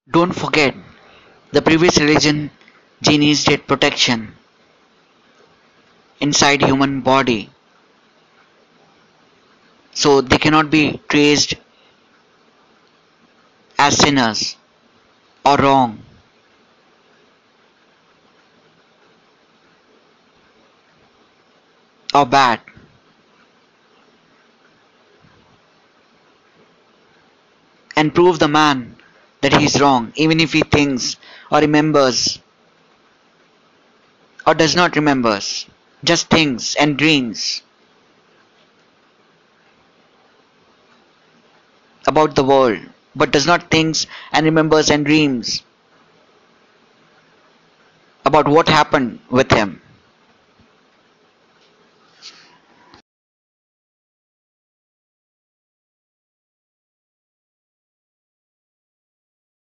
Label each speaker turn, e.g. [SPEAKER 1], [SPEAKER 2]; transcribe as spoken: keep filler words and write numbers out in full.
[SPEAKER 1] Don't forget, the previous religion genies did protection inside human body, so they cannot be traced as sinners or wrong or bad, and prove the man that he is wrong, even if he thinks or remembers or does not remembers, just thinks and dreams about the world, but does not thinks and remembers and dreams about what happened with him.